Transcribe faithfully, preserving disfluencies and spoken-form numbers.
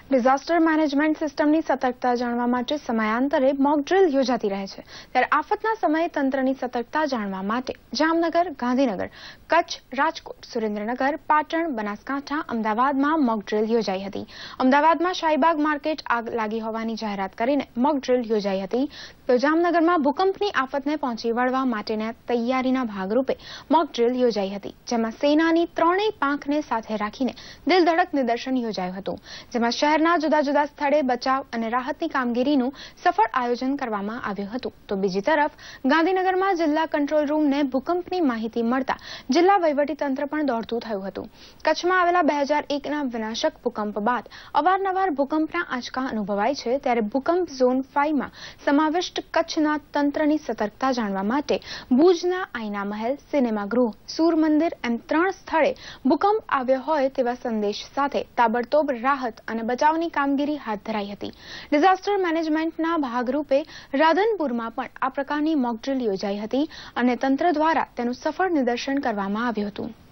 Disaster management સિસ્ટમની સતર્કતા જાણવા માટે સમયાંતરે મોકડ્રીલ યોજાતી રહે છે ત્યારે આફતના સમયે તંત્રની સતર્કતા જાણવા માટે જામનગર, ગાંધીનગર, કચ્છ, રાજકોટ, સુરેન્દ્રનગર, પાટણ, બનાસકાંઠા, અમદાવાદમાં મોકડ્રીલ યોજાઈ હતી. અમદાવાદમાં શાહીબાગ માર્કેટ આગ લાગી હોવાની જાહેરાત કરીને મોકડ્રીલ યોજાઈ હતી તો જામનગરમાં ભૂકંપની આફતને પહોંચી વળવા માટેના તૈયારીના ભાગરૂપે મોકડ્રીલ યોજાઈ હતી જેમાં સેનાની ત્રણેય પાંખને સાથે રાખીને દિલધડક નિદર્શન યોજાયું હતું જેમાં શહેરના જુદા જુદા સ્થળે બચાવ અને રાહતની કામગીરીનું સફળ આયોજન કરવામાં આવ્યું હતું તો બીજી તરફ ગાંધીનગરમાં જિલ્લા કંટ્રોલ રૂમને ભૂકંપની માહિતી મળતા જિલ્લા વહીવટીતંત્ર પણ દોડતું થયું હતું. કચ્છમાં આવેલા બે હજાર એકના વિનાશક ભૂકંપ બાદ અવારનવાર ભૂકંપના આંચકા અનુભવાય છે ત્યારે ભૂકંપ ઝોન ફાઈવમાં સમાવિષ્ટ કચ્છના તંત્રની સતર્કતા જાણવા માટે ભુજના આઈના મહેલ, સિનેમાગૃહ, સૂર મંદિર એમ ત્રણ સ્થળે ભૂકંપ આવ્યો હોય તેવા સંદેશ સાથે તાબડતોબ રાહત અને બચાવની કામગીરી હાથ ધરાઈ હતી. ડિઝાસ્ટર મેનેજમેન્ટના ભાગરૂપે રાધનપુરમાં પણ આ પ્રકારની મોકડ્રીલ યોજાઈ હતી અને તંત્ર દ્વારા તેનું સફળ નિદર્શન કરવામાં આવ્યું હતું.